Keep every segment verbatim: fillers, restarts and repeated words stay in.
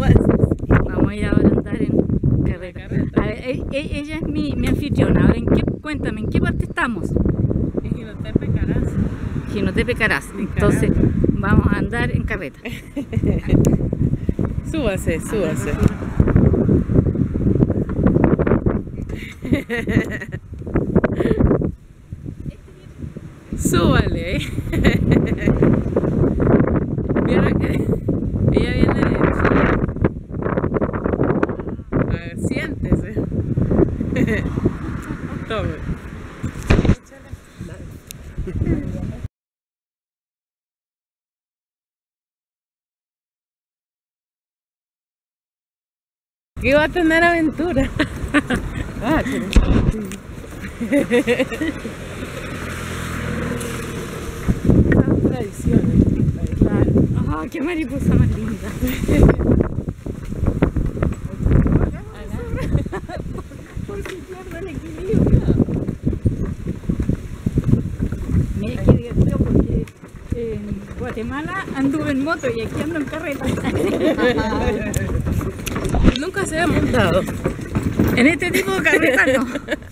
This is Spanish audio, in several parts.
Vamos a ir ahora a andar en carreta. A ver, e- e- ella es mi, mi anfitriona. Ahora, ¿en qué, cuéntame, ¿en qué parte estamos? En Jinotepe Caraz. Jinotepe Caraz. Entonces, vamos a andar en carreta. Súbase, súbase. Súbale. ¿Vieron que ella viene de Chile? A ver, siéntese. Tome. ¿Qué va a tener aventura? Ah, tradiciones. ¡Ah, qué mariposa más linda! Por si pierdo el equilibrio. Mira qué divertido porque en Guatemala anduve en moto y aquí ando en carreta. Nunca se ha montado. En este tipo de carreta no.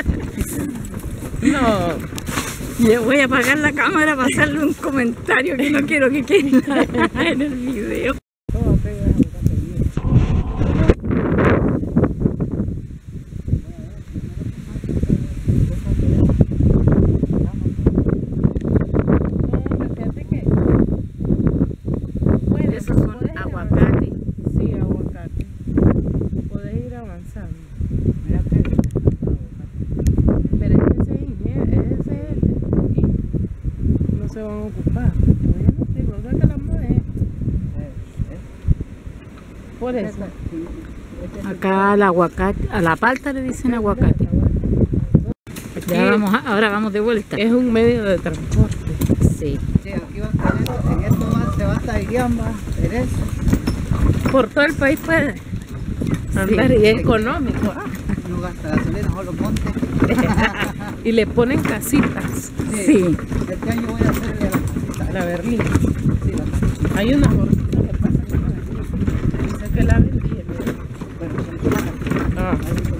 No. Le voy a apagar la cámara para hacerle un comentario que no quiero que quede en el video. Esos son aguacates. Sí, aguacate. Puedes ir avanzando. Pero es que ese ingeniero, ese no se van a ocupar. Yo no sé, ¿verdad que la mueve? Por eso. Acá al aguacate, a la palta le dicen aguacate. Ya vamos a- ahora vamos de vuelta. Es un medio de transporte. Sí. Sí, aquí va a tener, en esto va, se va hasta Iriamba, Teresa. Por todo el país puede andar y es económico. ah. No gasta gasolina, solo monte. Y le ponen casitas. Sí. Este año voy a hacerle la casita. La Berlín. Sí, la casita. Hay unas gorditas que pasan. Dice que la vendían. Bueno, son planas. Ah.